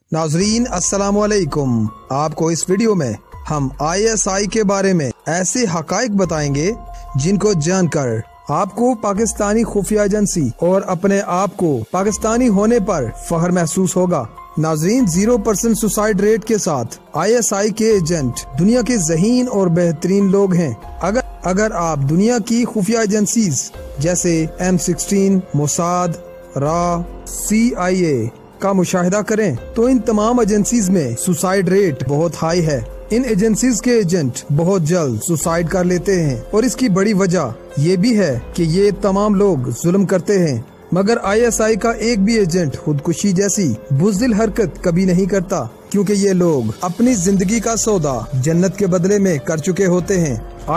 नाजरीन अस्सलाम वालेकुम। आपको इस वीडियो में हम ISI के बारे में ऐसे हकाइक बताएंगे जिनको जानकर आपको पाकिस्तानी खुफिया एजेंसी और अपने आप को पाकिस्तानी होने पर फख्र महसूस होगा। नाजरीन 0% सुसाइड रेट के साथ ISI के एजेंट दुनिया के ज़हीन और बेहतरीन लोग हैं। अगर आप दुनिया की खुफिया एजेंसीज जैसे M16, मोसाद, रा, CIA का मुशाहिदा करें तो इन तमाम एजेंसीज में सुसाइड रेट बहुत हाई है। इन एजेंसीज के एजेंट बहुत जल्द सुसाइड कर लेते हैं और इसकी बड़ी वजह ये भी है कि ये तमाम लोग जुल्म करते हैं, मगर ISI का एक भी एजेंट खुदकुशी जैसी बुज़दिल हरकत कभी नहीं करता, क्योंकि ये लोग अपनी जिंदगी का सौदा जन्नत के बदले में कर चुके होते हैं।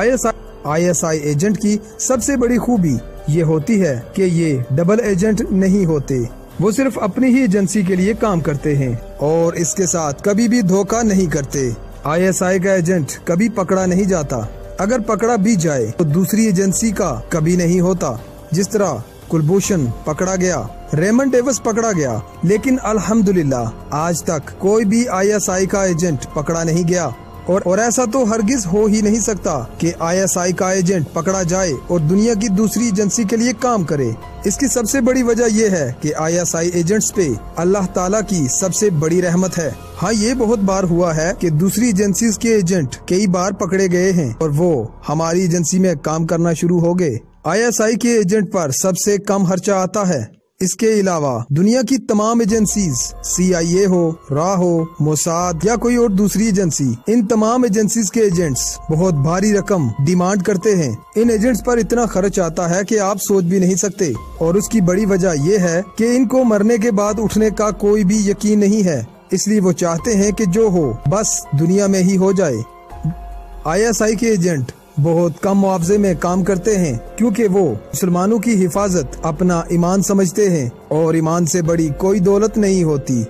ISI एजेंट की सबसे बड़ी खूबी ये होती है कि ये डबल एजेंट नहीं होते, वो सिर्फ अपनी ही एजेंसी के लिए काम करते हैं और इसके साथ कभी भी धोखा नहीं करते। ISI का एजेंट कभी पकड़ा नहीं जाता, अगर पकड़ा भी जाए तो दूसरी एजेंसी का कभी नहीं होता। जिस तरह कुलभूषण पकड़ा गया, रेमंड डेविस पकड़ा गया, लेकिन अल्हम्दुलिल्लाह आज तक कोई भी ISI का एजेंट पकड़ा नहीं गया और ऐसा तो हरगिज हो ही नहीं सकता कि ISI का एजेंट पकड़ा जाए और दुनिया की दूसरी एजेंसी के लिए काम करे। इसकी सबसे बड़ी वजह यह है कि ISI एजेंट्स पे अल्लाह ताला की सबसे बड़ी रहमत है। हाँ, ये बहुत बार हुआ है कि दूसरी एजेंसीज के एजेंट कई बार पकड़े गए हैं और वो हमारी एजेंसी में काम करना शुरू हो गए। ISI के एजेंट पर सबसे कम खर्चा आता है। इसके अलावा दुनिया की तमाम एजेंसीज, CIA हो, रा हो, मोसाद या कोई और दूसरी एजेंसी, इन तमाम एजेंसीज के एजेंट्स बहुत भारी रकम डिमांड करते हैं। इन एजेंट्स पर इतना खर्च आता है कि आप सोच भी नहीं सकते और उसकी बड़ी वजह यह है कि इनको मरने के बाद उठने का कोई भी यकीन नहीं है, इसलिए वो चाहते हैं कि जो हो बस दुनिया में ही हो जाए। ISI के एजेंट बहुत कम मुआवजे में काम करते हैं, क्योंकि वो मुसलमानों की हिफाजत अपना ईमान समझते हैं और ईमान से बड़ी कोई दौलत नहीं होती।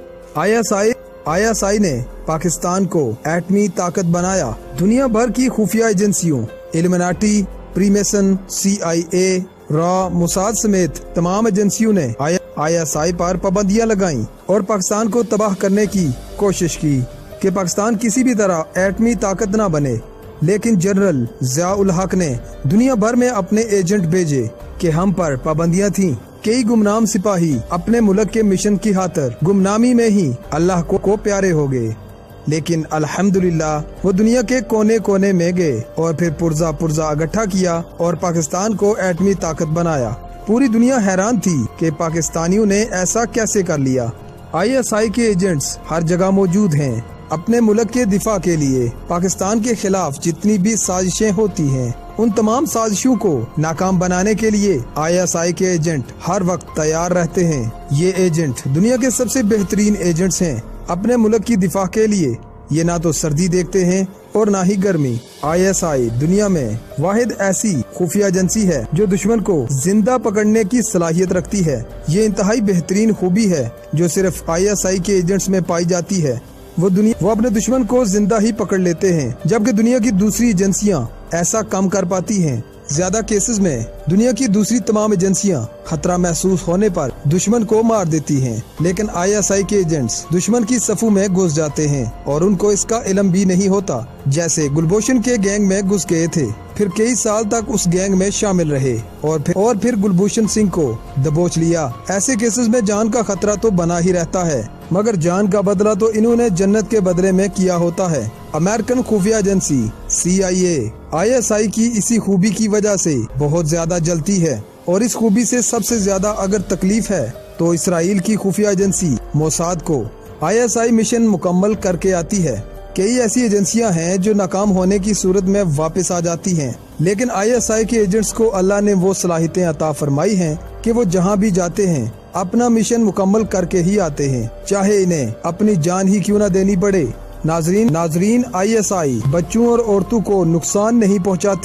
ISI ने पाकिस्तान को एटमी ताकत बनाया। दुनिया भर की खुफिया एजेंसियों इल्यूमिनाटी, फ्रीमेसन, CIA, रा, मोसाद समेत तमाम एजेंसियों ने ISI पर पाबंदियां लगाईं और पाकिस्तान को तबाह करने की कोशिश की कि पाकिस्तान किसी भी तरह एटमी ताकत न बने। लेकिन जनरल ज़िया-उल हक ने दुनिया भर में अपने एजेंट भेजे कि हम पर पाबंदियां थीं। कई गुमनाम सिपाही अपने मुल्क के मिशन की खातिर गुमनामी में ही अल्लाह को प्यारे हो गए, लेकिन अल्हम्दुलिल्लाह वो दुनिया के कोने कोने में गए और फिर पुर्जा इकट्ठा किया और पाकिस्तान को एटमी ताकत बनाया। पूरी दुनिया हैरान थी कि पाकिस्तानियों ने ऐसा कैसे कर लिया। ISI के एजेंट्स हर जगह मौजूद हैं। अपने मुल्क के दिफा के लिए पाकिस्तान के खिलाफ जितनी भी साजिशें होती हैं, उन तमाम साजिशों को नाकाम बनाने के लिए ISI के एजेंट हर वक्त तैयार रहते हैं। ये एजेंट दुनिया के सबसे बेहतरीन एजेंट्स हैं। अपने मुल्क की दिफा के लिए ये ना तो सर्दी देखते हैं और ना ही गर्मी। ISI दुनिया में वाहिद ऐसी खुफिया एजेंसी है जो दुश्मन को जिंदा पकड़ने की सलाहियत रखती है। ये इंतहाई बेहतरीन खूबी है जो सिर्फ ISI के एजेंट्स में पाई जाती है। वो अपने दुश्मन को जिंदा ही पकड़ लेते हैं, जबकि दुनिया की दूसरी एजेंसियां ऐसा कम कर पाती हैं। ज्यादा केसेस में दुनिया की दूसरी तमाम एजेंसियां खतरा महसूस होने पर दुश्मन को मार देती हैं, लेकिन ISI के एजेंट्स दुश्मन की सफू में घुस जाते हैं और उनको इसका इल्म भी नहीं होता। जैसे गुलभूषण के गैंग में घुस गए थे, फिर कई साल तक उस गैंग में शामिल रहे और फिर गुलभूषण सिंह को दबोच लिया। ऐसे केसेस में जान का खतरा तो बना ही रहता है, मगर जान का बदला तो इन्होंने जन्नत के बदले में किया होता है। अमेरिकन खुफिया एजेंसी CIA ISI की इसी खूबी की वजह से बहुत ज्यादा जलती है और इस खूबी से सबसे ज्यादा अगर तकलीफ है तो इसराइल की खुफिया एजेंसी मोसाद को। ISI मिशन मुकम्मल करके आती है। कई ऐसी एजेंसियां हैं जो नाकाम होने की सूरत में वापस आ जाती हैं, लेकिन ISI के एजेंट्स को अल्लाह ने वो सलाहियतें अता फरमाई हैं कि वो जहां भी जाते हैं अपना मिशन मुकम्मल करके ही आते हैं, चाहे इन्हें अपनी जान ही क्यों न देनी पड़े। नाजरीन ISI बच्चों और औरतों को नुकसान नहीं पहुंचाती,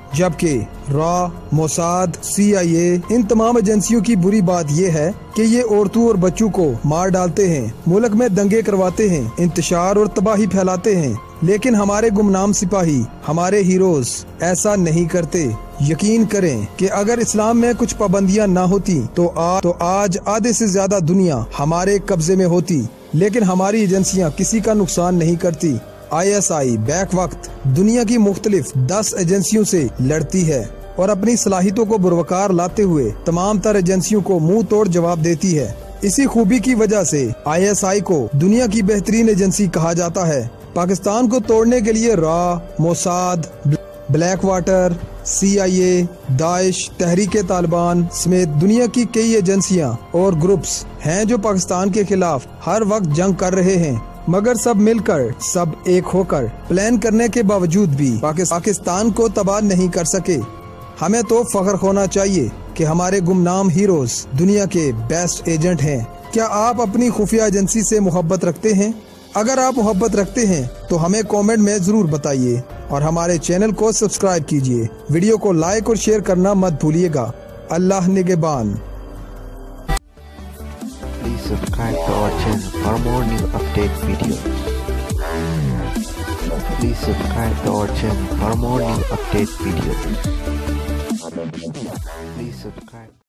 जबकि रॉ, मोसाद, CIA इन तमाम एजेंसियों की बुरी बात ये है कि ये औरतों और बच्चों को मार डालते हैं, मुल्क में दंगे करवाते हैं, इंतशार और तबाही फैलाते हैं। लेकिन हमारे गुमनाम सिपाही, हमारे हीरोज ऐसा नहीं करते। यकीन करें कि अगर इस्लाम में कुछ पाबंदियां ना होती तो आज आधे से ज्यादा दुनिया हमारे कब्जे में होती। लेकिन हमारी एजेंसियां किसी का नुकसान नहीं करती। ISI बैक वक्त दुनिया की मुख्तलिफ 10 एजेंसियों से लड़ती है और अपनी सलाहियतों को बुरवकार लाते हुए तमाम तर एजेंसियों को मुंह तोड़ जवाब देती है। इसी खूबी की वजह से ISI को दुनिया की बेहतरीन एजेंसी कहा जाता है। पाकिस्तान को तोड़ने के लिए रॉ, मोसाद, ब्लैक वाटर, CIA, दाइश, तहरीके तालिबान समेत दुनिया की कई एजेंसियां और ग्रुप्स हैं जो पाकिस्तान के खिलाफ हर वक्त जंग कर रहे हैं। मगर सब मिलकर, सब एक होकर प्लान करने के बावजूद भी पाकिस्तान को तबाह नहीं कर सके। हमें तो फख्र होना चाहिए कि हमारे गुमनाम हीरोज दुनिया के बेस्ट एजेंट हैं। क्या आप अपनी खुफिया एजेंसी से मोहब्बत रखते हैं? अगर आप मोहब्बत रखते हैं तो हमें कमेंट में जरूर बताइए और हमारे चैनल को सब्सक्राइब कीजिए। वीडियो को लाइक और शेयर करना मत भूलिएगा। अल्लाह निगहबान। Please subscribe to our channel for more new update videos. Please subscribe to our channel for more new update videos. Please subscribe.